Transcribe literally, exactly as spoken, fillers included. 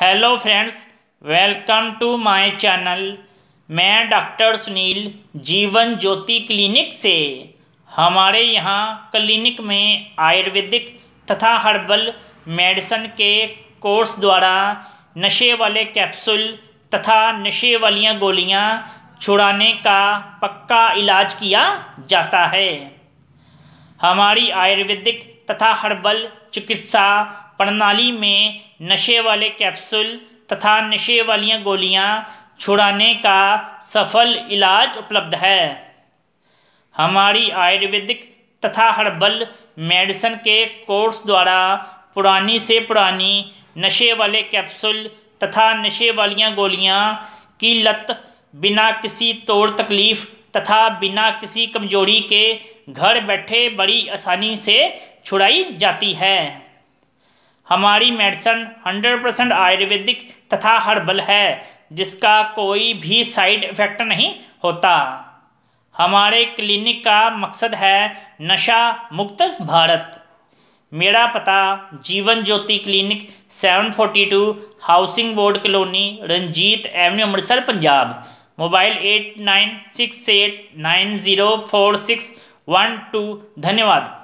Hello friends, welcome to my channel. मैं doctor Sunil Jeevan Jyoti clinic से। हमारे यहाँ क्लिनिक में आयुर्वेदिक तथा हर्बल मेडिसिन के कोर्स द्वारा नशे वाले कैप्सूल तथा नशे वालियाँ गोलियाँ छुड़ाने का पक्का इलाज किया जाता है। हमारी आयुर्वेदिक तथा हर्बल चिकित्सा प्रणाली में नशे वाले कैप्सूल तथा नशे वालियाँ गोलियाँ छुड़ाने का सफल इलाज उपलब्ध है। हमारी आयुर्वेदिक तथा हर्बल मेडिसिन के कोर्स द्वारा पुरानी से पुरानी नशे वाले कैप्सूल तथा नशे वालियाँ गोलियाँ की लत बिना किसी तोड़ तकलीफ़ तथा बिना किसी कमजोरी के घर बैठे बड़ी आसानी से छुड़ाई जाती है। हमारी मेडिसिन हंड्रेड परसेंट आयुर्वेदिक तथा हर्बल है, जिसका कोई भी साइड इफ़ेक्ट नहीं होता। हमारे क्लिनिक का मकसद है नशा मुक्त भारत। मेरा पता Jeevan Jyoti clinic seven forty two housing board colony Ranjit avenue Amritsar Punjab. Mobile eight nine six eight nine zero four six one two. धन्यवाद।